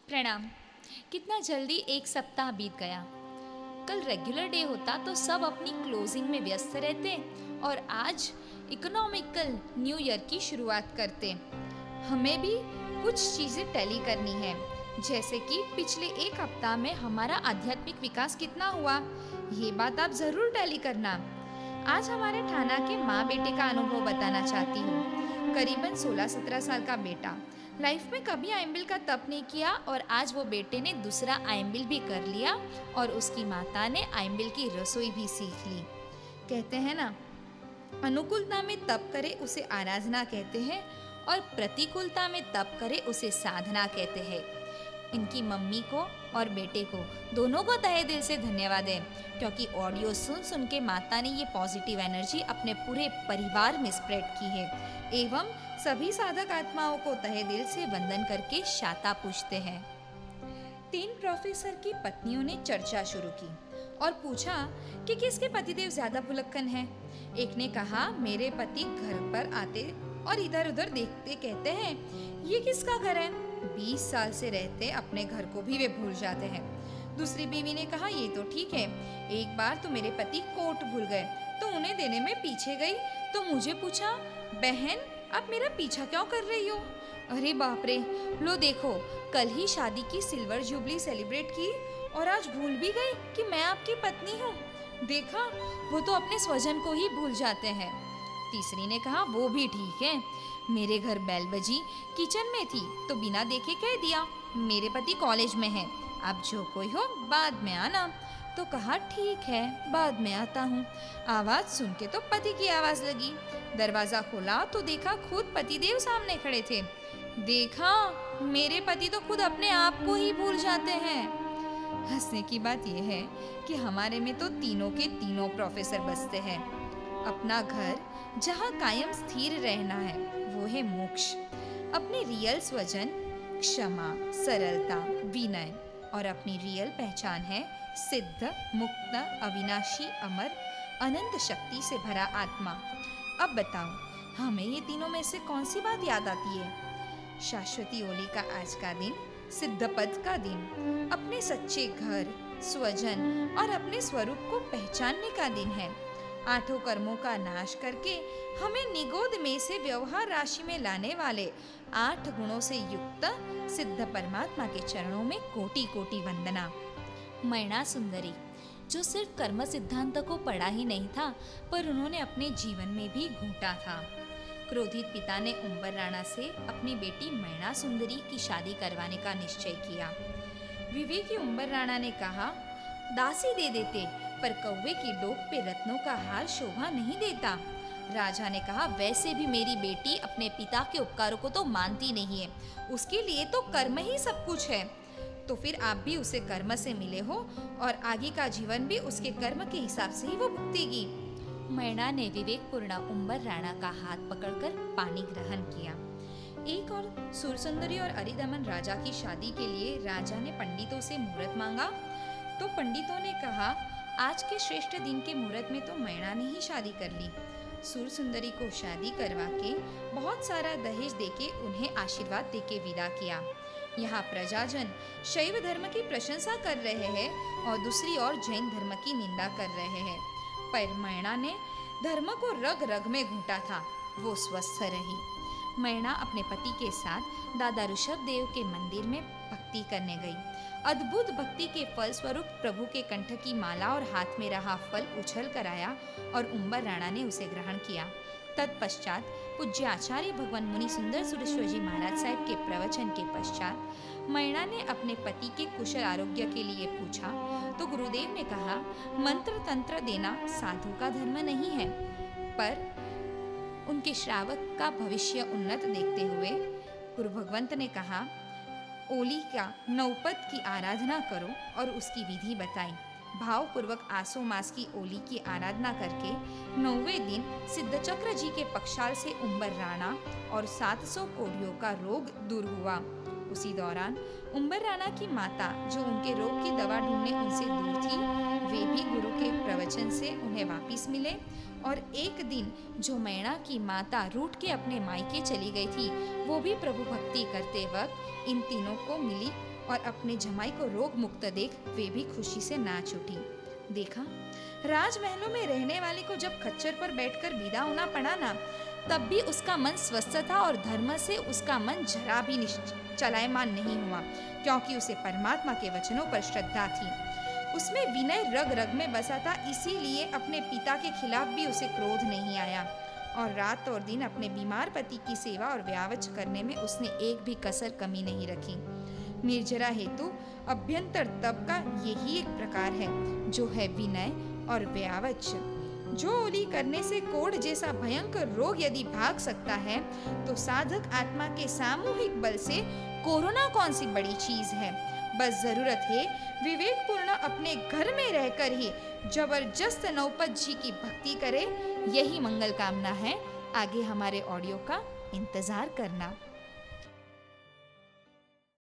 प्रणाम। कितना जल्दी एक सप्ताह बीत गया। कल रेगुलर डे होता तो सब अपनी क्लोजिंग में व्यस्त रहते और आज इकोनॉमिकल न्यू ईयर की शुरुआत करते। हमें भी कुछ चीज़ें टैली करनी है, जैसे कि पिछले एक हफ्ता में हमारा आध्यात्मिक विकास कितना हुआ, ये बात आप ज़रूर टैली करना। आज हमारे ठाना के माँ बेटे का अनुभव बताना चाहती हूँ। करीबन 16-17 साल का बेटा लाइफ में कभी आइम्बिल का तप नहीं किया और आज वो बेटे ने दूसरा आइम्बिल भी कर लिया और उसकी माता ने आइम्बिल की रसोई भी सीख ली। कहते हैं ना, अनुकूलता में तप करे उसे आराधना कहते हैं और प्रतिकूलता में तप करे उसे साधना कहते हैं। इनकी मम्मी को और बेटे को दोनों को तहे दिल से धन्यवाद है, क्योंकि ऑडियो सुन सुन के माता ने ये पॉजिटिव एनर्जी अपने पूरे परिवार में स्प्रेड की है। एवं सभी साधक आत्माओं को तहे दिल से वंदन करके शाता पूछते हैं। 3 प्रोफेसर की पत्नियों ने चर्चा शुरू की और पूछा कि किसके पतिदेव ज्यादा भुलक्कन हैं। एक ने कहा, मेरे पति घर पर आते और इधर उधर देखते कहते हैं, ये किसका घर है? 20 साल से रहते अपने घर को भी वे भूल जाते हैं। दूसरी बीवी ने कहा, ये तो ठीक है, एक बार तो मेरे पति कोट भूल गए तो उन्हें देने में पीछे गई तो मुझे पूछा, बहन आप मेरा पीछा क्यों कर रही हो? अरे बाप रे, लो देखो, कल ही शादी की सिल्वर जुबली सेलिब्रेट की और आज भूल भी गई कि मैं आपकी पत्नी हूँ। देखा, वो तो अपने स्वजन को ही भूल जाते हैं। तीसरी ने कहा, वो भी ठीक है, मेरे घर बेल बजी, किचन में थी तो बिना देखे कह दिया, मेरे पति कॉलेज में है, अब जो कोई हो बाद में आना। तो कहा, ठीक है, बाद में आता हूँ। आवाज़ सुन के तो पति की आवाज़ लगी। दरवाज़ा खोला तो देखा खुद पतिदेव सामने खड़े थे। देखा, मेरे पति तो खुद अपने आप को ही भूल जाते हैं। हंसने की बात यह है कि हमारे में तो तीनों के तीनों प्रोफेसर बसते हैं। अपना घर जहाँ कायम स्थिर रहना है वो है मोक्ष। अपने रियल स्वजन क्षमा, सरलता, विनय और अपनी रियल पहचान है सिद्ध, मुक्त, अविनाशी, अमर, अनंत शक्ति से भरा आत्मा। अब बताओ, हमें ये तीनों में से कौन सी बात याद आती है? शाश्वती ओली का आज का दिन, सिद्ध पद का दिन, अपने सच्चे घर, स्वजन और अपने स्वरूप को पहचानने का दिन है। 8 कर्मों का नाश करके हमें निगोद में से व्यवहार राशि में लाने वाले 8 गुणों से युक्त सिद्ध परमात्मा के चरणों में कोटि कोटि वंदना। मैणा सुंदरी, जो सिर्फ कर्म सिद्धांत को पढ़ा ही नहीं था पर उन्होंने अपने जीवन में भी घूंटा था। क्रोधित पिता ने उम्बर राणा से अपनी बेटी मैणा सुंदरी की शादी करवाने का निश्चय किया। विवेकी उम्बर राणा ने कहा, दासी दे देते पर कौवे की डोक पे रत्नों का हार शोभा नहीं देता। राजा ने कहा, वैसे भी मेरी बेटी अपने पिता के उपकारों को तो मानती नहीं है, उसके लिए तो कर्म ही सब कुछ है। तो फिर आप भी उसे कर्म से मिले हो और आगे का जीवन भी उसके कर्म के हिसाब से ही वो भुगतेगी। मैणा ने विवेकपूर्ण उम्बर राणा का हाथ पकड़कर पानी ग्रहण किया। एक और सुरसुंदरी और अरिदमन राजा की शादी के लिए राजा ने पंडितों से मुहूर्त मांगा तो पंडितों ने कहा, आज के श्रेष्ठ दिन के मुहूर्त में तो मैणा ने ही शादी कर ली। सुरसुंदरी को शादी करवा के बहुत सारा दहेज देके उन्हें आशीर्वाद देके विदा किया। यहाँ प्रजाजन शैव धर्म की प्रशंसा कर रहे हैं और दूसरी ओर जैन धर्म की निंदा कर रहे हैं, पर मैणा ने धर्म को रग रग में घूंटा था, वो स्वस्थ रही। मैणा अपने पति के साथ दादा ऋषभ देव के मंदिर में भक्ति करने गई। अद्भुत भक्ति के फल स्वरूप प्रभु के कंठ की माला और हाथ में रहा फल उछल कर आया और उम्बर राणा ने उसे ग्रहण किया। तत्पश्चात पूज्य आचार्य भगवान मुनि सुंदर सुरेश्वर जी महाराज साहब के प्रवचन के पश्चात मैणा ने अपने पति के कुशल आरोग्य के लिए पूछा तो गुरुदेव ने कहा, मंत्र तंत्र देना साधु का धर्म नहीं है, पर उनके श्रावक का भविष्य उन्नत देखते हुए गुरु भगवंत ने कहा, ओली का नवपद की आराधना करो और उसकी विधि बताई। भावपूर्वक आसो मास की ओली की आराधना करके 9वें दिन सिद्धचक्र जी के पक्षाल से उम्बर राणा और 700 कोढ़ियों का रोग दूर हुआ उसी दौरान उम्बर राणा की माता, जो उनके रोग की दवा ढूंढने उनसे दूर थी, वे भी गुरु के प्रवचन से उन्हें वापिस मिले। और एक दिन जो मैणा की माता रूठ के अपने मायके चली गई थी, वो भी प्रभु भक्ति करते वक्त इन तीनों को मिली और अपने जमाई को रोग मुक्त देख वे भी खुशी से नाच उठी। देखा, राजमहलों में रहने वाले को जब खच्चर पर बैठकर विदा होना पड़ा ना, तब भी उसका मन स्वस्थ था और धर्म से उसका मन जरा भी चलायमान नहीं हुआ, क्योंकि उसे परमात्मा के वचनों पर श्रद्धा थी। उसमें विनय रग रग में बसा था, इसीलिए अपने पिता के खिलाफ भी उसे क्रोध नहीं आया और रात और दिन अपने बीमार पति की सेवा और व्यावच करने में उसने एक भी कसर कमी नहीं रखी। निर्जरा हेतु अभ्यंतर तप का यही एक प्रकार है, जो है विनय और व्यावच। जो ओली करने से कोढ़ जैसा भयंकर रोग यदि भाग सकता है, तो साधक आत्मा के सामूहिक बल से कोरोना कौन सी बड़ी चीज है। बस जरूरत है विवेकपूर्ण अपने घर में रहकर ही जबरदस्त नौपत जी की भक्ति करे। यही मंगल कामना है। आगे हमारे ऑडियो का इंतजार करना।